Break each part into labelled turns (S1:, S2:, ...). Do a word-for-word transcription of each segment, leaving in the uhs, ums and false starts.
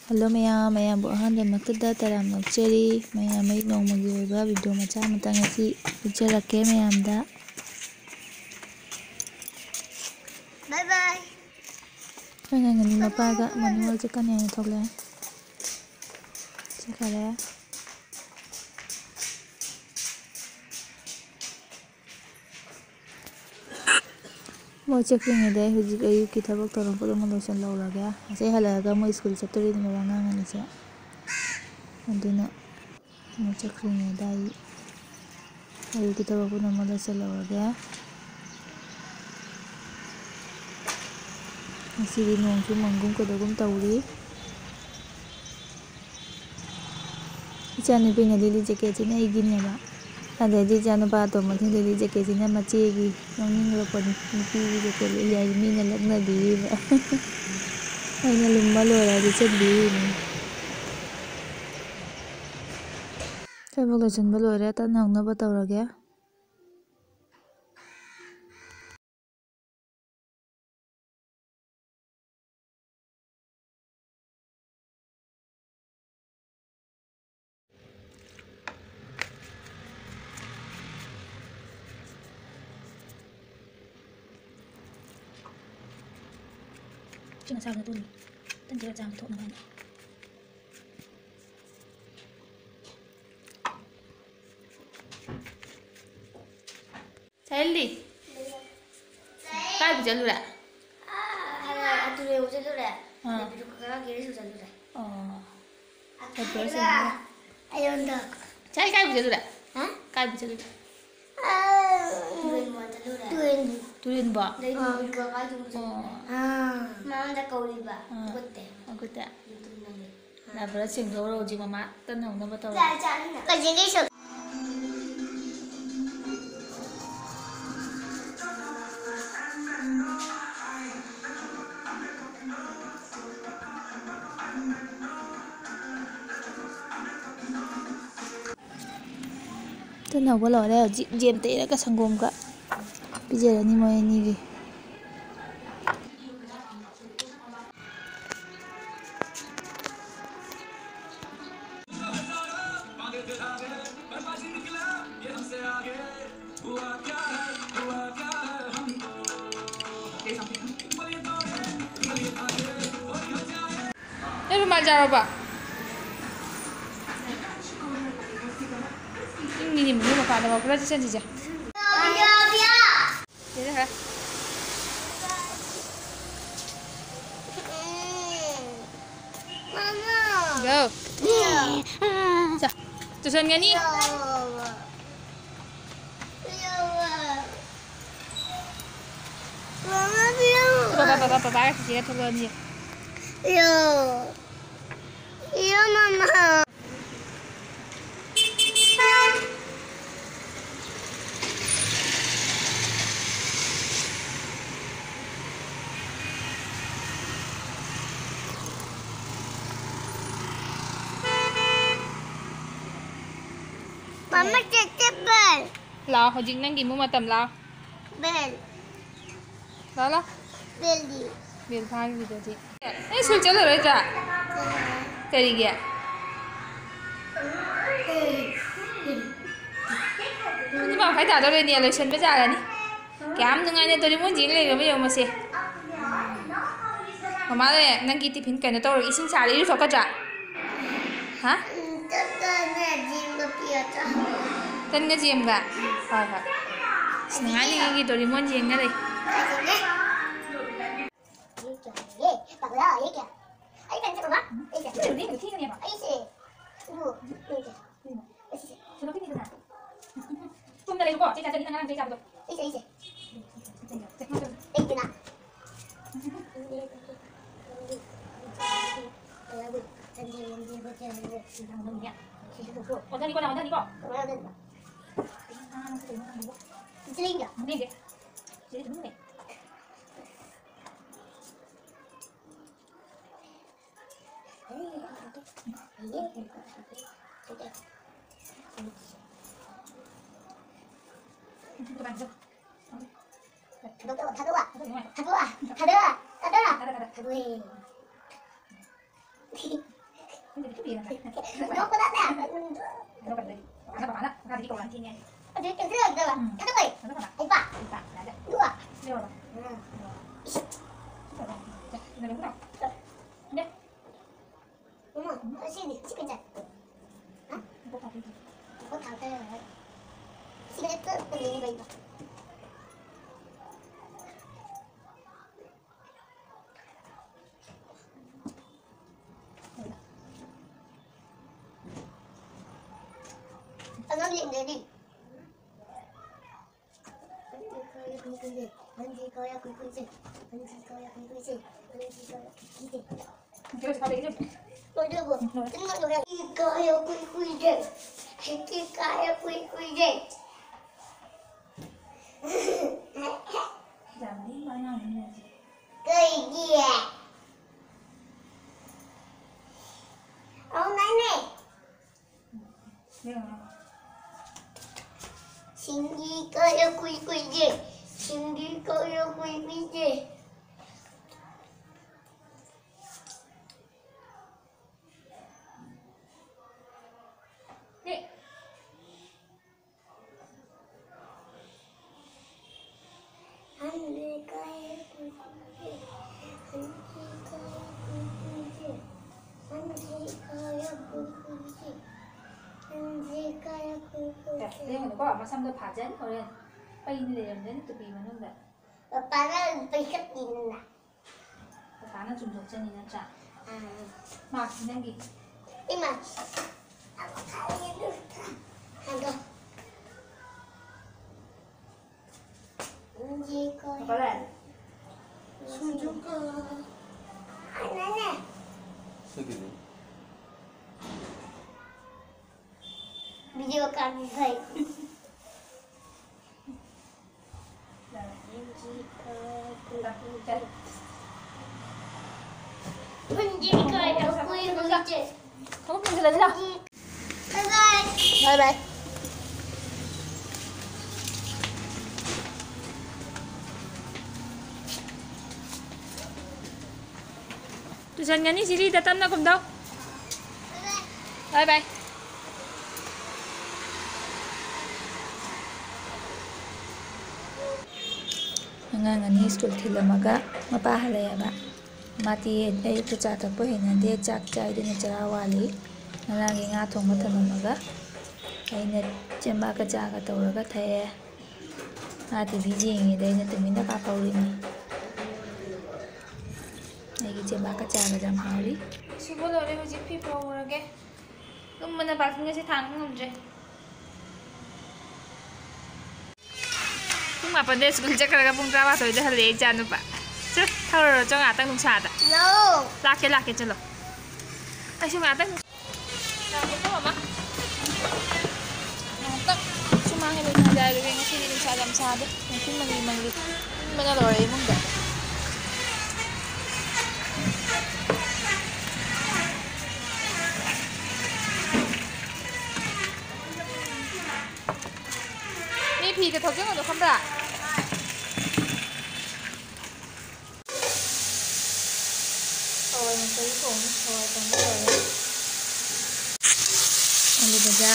S1: ꯍꯜꯂꯣ ꯃꯌꯥꯝ ꯃꯌꯥꯝꯕꯨ ꯑꯍꯥꯟꯕꯃꯛꯇꯗ ꯇꯔꯥꯝ ꯅꯣꯛꯆꯔꯤ ꯃꯌꯥꯝ ꯑꯩ ꯅꯣꯡꯃꯒꯤ ꯑꯣꯏꯕ ꯚꯤꯗꯤꯑꯣ ꯃꯆꯥ ꯑꯃꯇꯪ ꯉꯁꯤ ꯎꯠꯆꯔꯛꯀꯦ ꯃꯌꯥꯝꯗ
S2: ꯕꯥꯏ ꯕꯥꯏ
S1: ꯑꯩꯈꯣꯏ ꯉꯥꯡꯒꯅꯤ ꯃꯄꯥꯒ ꯃꯅꯤꯡꯋꯥꯜ ꯆꯠꯀꯅꯤ ꯍꯥꯏꯅ ꯊꯣꯛꯂꯛꯑꯦ ꯆꯠꯈꯔꯦ ꯃꯣꯏ ꯆꯠꯈ꯭ꯔꯤꯉꯩꯗ ꯑꯩ ꯍꯧꯖꯤꯛ ꯑꯌꯨꯛꯀꯤ ꯊꯕꯛ ꯊꯧꯔꯝ ꯄꯨꯝꯅꯃꯛ ꯂꯣꯏꯁꯤꯜꯍꯧꯔꯒꯦ ꯉꯁꯥꯏ ꯍꯜꯂꯛꯑꯒ ꯃꯣꯏ ꯁ꯭ꯀꯨꯜ ꯆꯠꯇꯣꯔꯤꯅꯦꯕ ꯑꯉꯥꯡ ꯑꯅꯤꯁꯦ ꯑꯗꯨꯅ ꯃꯣꯏ ꯆꯠꯈ꯭ꯔꯤꯉꯩꯗ ꯑꯩ ꯑꯌꯨꯛꯀꯤ ꯊꯕꯛ ꯄꯨꯝꯅꯃꯛ ꯂꯣꯏꯁꯤꯜꯍꯧꯔꯒꯦ ꯉꯁꯤꯗꯤ ꯅꯣꯡꯁꯨ ꯃꯪꯒꯨꯝ ꯀꯩꯗꯧꯒꯨꯝ ꯇꯧꯔꯤ ꯏꯆꯥꯅꯨꯄꯤꯅ ꯂꯤꯠꯂꯤ ꯖꯦꯀꯦꯠꯁꯤꯅ ꯑꯩꯒꯤꯅꯦꯕ ꯑꯗꯩꯗꯤ ꯏꯆꯥꯅꯨꯄꯥ ꯑꯇꯣꯝꯕꯁꯤꯅ ꯂꯤꯠꯂꯤ ꯖꯦꯀꯦꯠꯁꯤꯅ ꯃꯆꯦꯒꯤ ꯅꯣꯛꯅꯤꯡꯉꯛꯄꯅꯤ ꯅꯨꯄꯤꯒꯤ ꯖꯦꯀꯦꯠ ꯂꯤꯠꯂꯤ ꯍꯥꯏꯁꯤ ꯃꯤꯅ ꯂꯛꯅꯕꯤꯔꯤꯕ ꯑꯩꯅ ꯂꯨꯝꯕ ꯂꯣꯏꯔ ꯂꯤꯠꯁꯤꯟꯕꯤꯔꯤꯅꯤ ꯊꯕꯛ ꯂꯣꯏꯁꯤꯟꯕ ꯂꯣꯏꯔꯦ ꯇꯟ ꯍꯧꯅꯕ ꯇꯧꯔꯒꯦ ꯁꯤꯅ ꯁꯥꯕꯅ ꯇꯨꯅꯤ ꯇꯟꯖꯔ ꯆꯥꯝꯕ ꯊꯣꯛꯅꯕ ꯍꯥꯏꯅ ꯁꯥꯏꯜꯗꯤ ꯀꯥꯏꯕ ꯆꯠꯂꯨꯔꯦ
S2: ꯑꯗꯨꯔꯦ ꯆꯠꯂꯨꯔꯦ
S1: ꯑꯥ
S2: ꯈꯔ ꯒꯦꯔꯦꯖ ꯆꯠꯂꯨꯔꯦ
S1: ꯑꯣ ꯆꯠꯄ꯭ꯔꯣ ꯆꯠꯂꯨꯔꯦ
S2: ꯑꯩꯉꯣꯟꯗ
S1: ꯁꯥꯏ ꯀꯥꯏꯕ ꯆꯠꯂꯨꯔꯦ ꯀꯥꯏꯕ ꯆꯠꯂꯨꯔꯦ ꯇꯨꯔꯦꯟꯕꯣ
S2: ꯃꯉꯣꯟꯗ ꯀꯧꯔꯤꯕ
S1: ꯑꯀꯨꯠꯇꯦ ꯂꯥꯕꯔ ꯁꯦꯡꯗꯧꯔꯣ ꯍꯧꯖꯤꯛ ꯃꯃꯥ ꯇꯟ ꯍꯧꯅꯕ ꯇꯧꯔꯦ ꯇꯟ ꯍꯧꯕ ꯂꯣꯏꯔꯦ ꯍꯧꯖꯤꯛ ꯖꯦꯝ ꯇꯩꯔꯒ ꯁꯪꯒꯣꯝꯒ ꯄꯤꯖꯔꯅꯤ ꯃꯣꯏ ꯑꯅꯤꯒꯤ ꯅꯣꯏ ꯔꯨꯃꯥꯜ ꯆꯥꯔꯕ ꯏꯪꯉꯤꯅꯤ ꯃꯅꯨꯡ ꯃꯄꯥꯟꯗ ꯈꯔ ꯆꯠꯁꯤꯟꯁꯤꯁꯦ ꯈꯔ go 자 ꯇꯨꯁꯟꯒꯅꯤ Papa papa papa sih tuh dia.
S2: Yo, yo mama. Mama cecep bel.
S1: Lao hojing nang gimu matam lao.
S2: Bel.
S1: Lao lao.
S2: Bel di.
S1: Bel phai video chị. Eh sul chalo rồi cha. Kari gya. Ni ma phải ta đâu đây nè, lời xin bây giờ là nè. Kém nhưng anh tôi đi muốn gì lấy bây giờ mà xí. Mama đây, nang kiti pin cái này tôi rồi xin xả đi rồi cái cha. Hả? Tên cái gì em gạ? Phải phải. Nang anh cái gì tôi đi muốn gì nghe đây.
S2: Bà ơi, ấy kìa. Ấy cần cho bà. Ấy kìa.
S1: Cái gì cái gì này bà?
S2: Ấy xì. Ủa, ấy kìa. Ấy xì.
S1: Sao nó cái gì thế nào? Tung ra đây đúng không? Chị trả cho đi ngang đây trả được.
S2: Ấy xì, ấy xì. Ấy kìa nào.
S1: Còn đi con nào, còn đi con.
S2: Chị Linh kìa.
S1: Linh kìa. Chị Linh đứng này.
S2: Thằng đâu, thằng đâu à? Thằng đâu à? Thằng đâu à? Thằng đâu à? Thằng đâu à? Nó có đắt à?
S3: Nó cần đây. Nó bảo là ra đi cầu làng thiên nghe.
S2: Ở đây cái gì rồi? Cái này.
S3: Nó bảo là
S2: Anh bà.
S3: bạn là đấy.
S2: Đúng à?
S3: Đâu rồi? Nó đúng không? Nhé.
S2: Đúng rồi. Nó xin đi, xin cái hả?
S3: Có thằng gì?
S2: Có thằng kia rồi. Xin cái thứ cái gì vậy? Anh nói chuyện đấy đi.
S3: Chưa sao đấy chứ?
S2: Tôi đưa vừa. Tính mọi người đi coi ở quy quy rể. Đi coi ở quy quy rể.
S3: Giảm đi nói nào nữa gì?
S2: Cây gì à? Ông nói này.
S3: Biết không?
S2: Xin đi coi ở quy quy rể. Xin đi coi ở quy quy rể.
S3: Đi.
S2: Anh đi coi ở quy quy rể. Anh đi coi ở quy quy rể. Anh đi coi ở quy quy rể. Anh đi coi ở quy quy
S3: Kìa,
S2: rể.
S3: đây mà nó có bảo mà xăm đôi phá chân thôi lên. Bay như thế đến từ bì mà nó vậy.
S2: Bapak nó bị cắt gì nè.
S3: Phá nó trùng thuộc chân thì nó trả.
S2: À.
S3: Mà nhanh gì?
S2: Nhưng mà anh thấy được hàng đâu. Gì coi.
S3: Có lẽ.
S2: Suzuka. Anh nói nè.
S4: Cái gì?
S2: Video cam thầy. Mình chỉ coi đâu quy quy chế.
S3: Không có gì là thế nào?
S2: Bye bye.
S3: Bye bye. Tôi dần ngắn đi gì ta tâm nào cùng đâu. Bye bye.
S1: Ngang ani school thilamaga mapa halayaba mati ay to cha tak po hinande chak chai din chara wali nangi nga thong mathamamaga ay na chemba ka cha ka tawraga thaye mati biji ngi dai na tumina pa pauri ni ay gi chemba ka cha ga jam hauri
S3: 수고 노래 후지 피 보러게. 엄마나 밝은 것이 당근 문제. Kung mapande school check karaga pung trawa to ide hale janu pa. Chứ thao rồi cho ngả tăng nung sạt ạ.
S2: No.
S3: Lạc cái lạc cái chân lộc. Ai xem ngả tăng. Nào cái đó mà. Ngả tăng. Cuma cái bên này dari bên sini nung sạt làm sạt đấy. Mungkin mangi mangi. Mana lori mung dah. Ni pi cái thau cái nó không ra.
S1: Rồi mình thấy cũng rồi còn rồi anh đi ra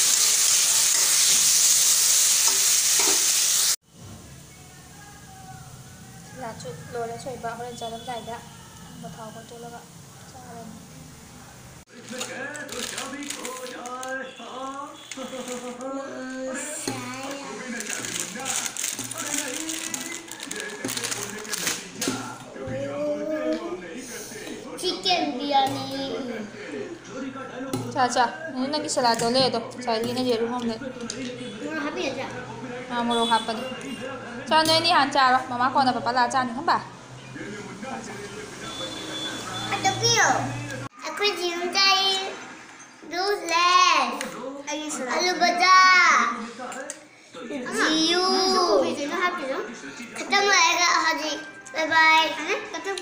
S3: Là chuyện rồi đã xoay bạo lên cho nó dài đã. Một thau con tôi là vậy. Cho lên.
S2: Chicken biryani.
S3: Cha cha, ini lagi salad oleh itu. Saya ini dia rumah ni.
S2: Nó hấp biệt à?
S3: Ah, mau apa ni? Cha ni ni han cha lah. Mama kau nak apa lah cha ni kan ba?
S2: Anh đâu kia. Aku cium cai. Duslen. Alu bada. Jiu. Nó hấp biệt lắm. Ketemu lagi Haji. Bye bye. Ketemu.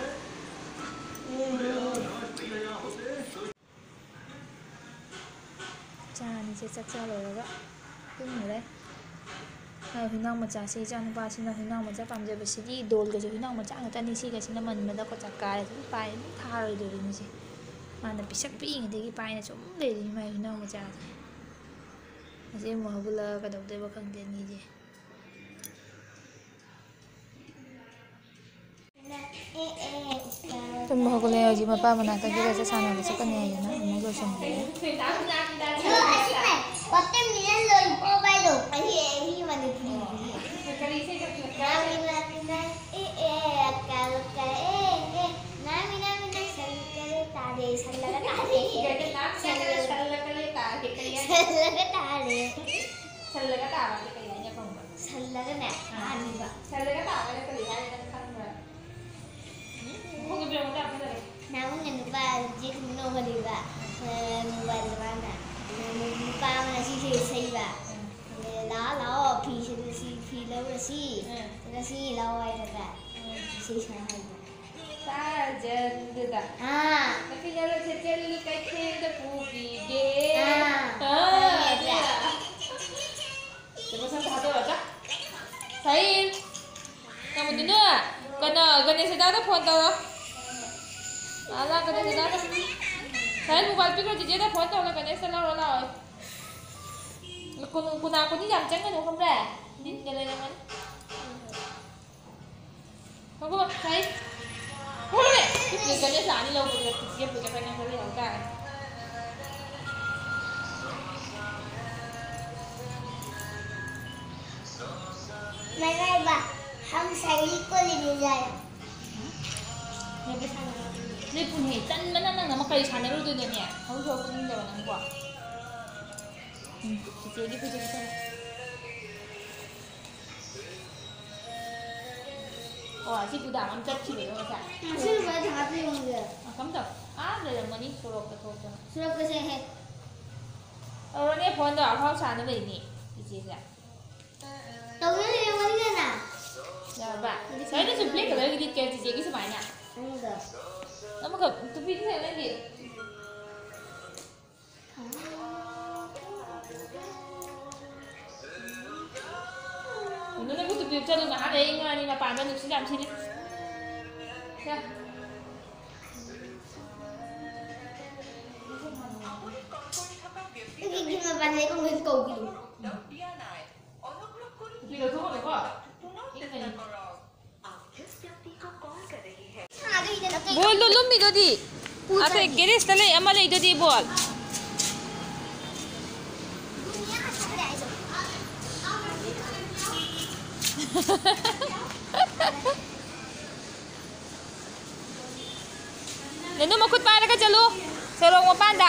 S1: cha ni sẽ chắc cha rồi đó tung ở đây này huy nong mà cha si cha ba xin là huy nong mà cha phạm giờ về sĩ đi đồn cái huy nong mà cha người ta đi si cái xin là mình mình đâu có chặt cài thì phải tha rồi được như gì
S3: Mana pisak piingdagi paina sum leiri mai huna macha ase mo habula ka dawde ba khangde ni je tum mo hagule aji mapa mana ta gira sa sana sa kane ya na mo go sam de
S2: Kote mina lol po ba do ai ai mane puri kari se ka mina mina e e kal ka e e na mina mina sal kare tare sal laga tare ke naam sal laga tare kaya sal laga tare sal laga tare kaya nya kong sal laga na ani ba sal laga tare kaya ya kan kan ba mo ngi bilang da apa lagi namun ngan ba jik no ba di ba ba ba pa mà xì xì xì bà đó lâu phi xì xì phi lâu là xì là xì lâu rồi là bà xì xì hay ta chân được à à tapi kalau cecil kecil tu pupi deh ah ya coba saya tahu aja Sain kamu dulu kena kena sedar phone tu ala kena sedar Sain mobile पे कर दीजिए ना phone तो लगा नहीं सलाह वाला कुन कुन aku ni jam ceng kan kamu dah ni jalan jalan kamu Sain boleh ni kerja sehari lau kerja kerja kerja pengen kerja lau kan Mana ba हम सही को ले जाए ये बेटा 내 분이 짠 맨날 나마까지 자네로 되더니 거기서 보는 데가 난 거야. 응, 이제 여기 보자 보자. 와, 아직도 안 잡히네 이거 자. 무슨 왜 다 들어온 거야? 아, 깜짝. 아, 내가 뭐니? 수록가 더웠어. 수록가 해. 어, 내 번도 안 하고 자는 왜 있니? 이제 자. 너는 왜 왔냐? 야, 봐. 저희는 좀 블랙 컬러 여기 있게 이제 여기서 많이냐? 아니다. Nama kau tu pilih saya lagi. Ini aku tu pilih jadi mana ada yang ni nak pandai nak siapa sini. Ya. Ini gimana pandai kau mesti kau gitu. Pilih tu mana kau? Ini ni. बोल दो लुम्मी दो दी आते गिरिस तले अमले दो दी बोल Nenu makut mana ka chalo serong mapanda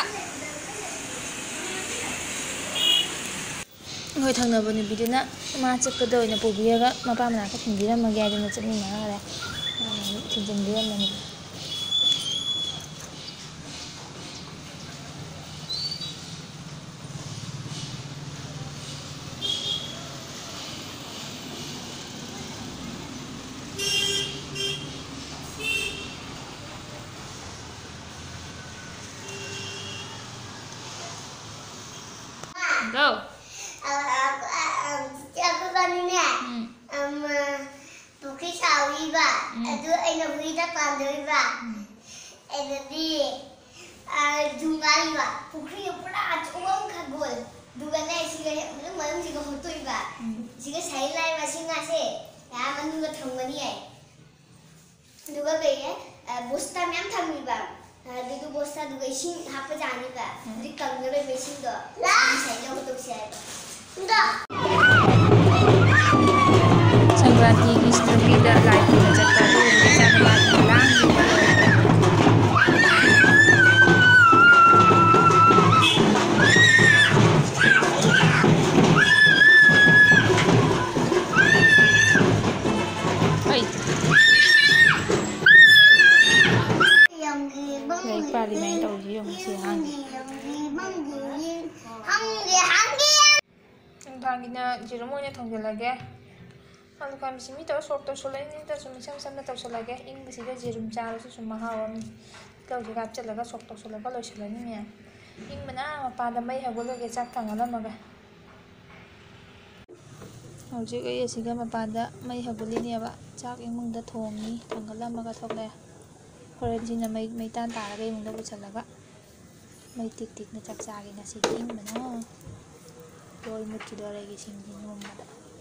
S2: Ngoi thangna bani bidina ma chakado ina pobiyaga mapa mana ka thindira magya dina chani ma gare Tinjam dia mana? Go. Aku aku kan ini. Um, Bukit sawi ba, itu ina bukit pandai ba, itu dungai ba, bukit pura uang kagol, dugana sih kan, malam sih kan mutui ba, sih kan saya lagi masih ngasih, ya manu kan thangani ay, duga beye, bosta memang thangni ba, itu bosta duga sih apa jani ba, jadi kalau beye mesin do, saya jauh untuk saya, enggak.
S3: Sangrati की स्टोरीला life में चलता है विचार बात लांग Oi Lấy pari main tau ji yung si hang Ang thang gina jirumo nya thong lage Kalau kami sini tahu sok tahu soalnya ini tahu cuma sama sama tahu soalnya ini sih kan jirum caro sih cuma hawa kalau jika capcet laga sok tahu soalnya kalau soalnya ni ya ini mana apa ada mai hago lagi cak tangan maga kalau jika ya sih kan apa ada mai hago ini ya pak cak ini mungkin thong ni tangan maga thok le ꯍꯣꯔꯦꯟꯁꯤꯅ ꯃꯩ ꯃꯩꯇꯥꯟ ꯇꯥꯔꯒ ꯏꯃꯨꯡꯗ ꯄꯨꯁꯜꯂꯒ ꯃꯩ ꯇꯤꯛ ꯇꯤꯛꯅ ꯆꯥꯛ ꯆꯥꯒꯦ ꯉꯁꯤꯗꯤ ꯏꯪꯕꯅ ꯂꯣꯏ ꯃꯨꯠꯈꯤꯗꯣꯔꯦ ꯑꯩꯒꯤ ꯁꯤꯡꯁꯤ ꯅꯣꯡꯃꯗ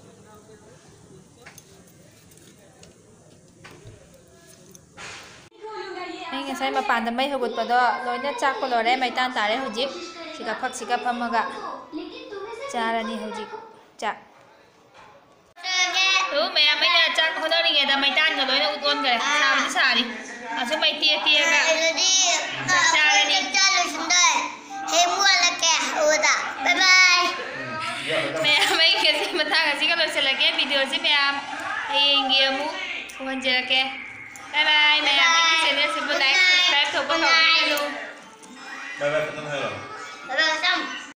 S3: ꯑꯩ ꯉꯁꯥꯏ ꯃꯄꯥꯟꯗ ꯃꯩ ꯍꯧꯒꯠꯄꯗꯣ ꯂꯣꯏꯅ ꯆꯥꯛꯄ ꯂꯣꯏꯔꯦ ꯃꯩꯇꯥꯟ ꯇꯥꯔꯦ ꯍꯧꯖꯤꯛ ꯁꯤꯒ ꯐꯛꯁꯤꯒ ꯐꯝꯃꯒ ꯆꯥꯔꯅꯤ ꯍꯧꯖꯤꯛ ꯆꯥꯛ ꯑꯗꯨ ꯃꯌꯥꯝ ꯑꯩꯅ ꯆꯥꯛ ꯍꯣꯠꯅꯔꯤꯉꯩꯗ ꯃꯩꯇꯥꯟꯒ ꯂꯣꯏꯅ ꯎꯠꯂꯣꯟꯈ꯭ꯔꯦ ꯁꯥꯕꯗꯤ ꯁꯥꯔꯤ ꯑꯁꯨꯝ ꯃꯩ ꯇꯤꯑ ꯇꯤꯑꯒ ꯆꯥꯛ ꯆꯥꯔꯅꯤ ꯃꯌꯥꯝ ꯑꯩ ꯉꯁꯤ ꯃꯇꯥꯡ ꯑꯁꯤꯒ ꯂꯣꯏꯁꯤꯜꯂꯒꯦ ꯚꯤꯗꯤꯑꯣꯁꯤ ꯃꯌꯥꯝ ꯍꯌꯦꯡꯒꯤ ꯑꯃꯨꯛ ꯎꯍꯟꯖꯔꯛꯀꯦ ꯕꯥꯏ ꯕꯥꯏ ꯃꯌꯥꯝ ꯑꯩꯒꯤ ꯆꯦꯅꯦꯜꯁꯤꯕꯨ ꯂꯥꯏꯛ ꯁꯕꯁꯀ꯭ꯔꯥꯏꯕ ꯇꯧꯕ ꯀꯥꯎꯕꯤꯒꯅꯨ
S2: Bye bye,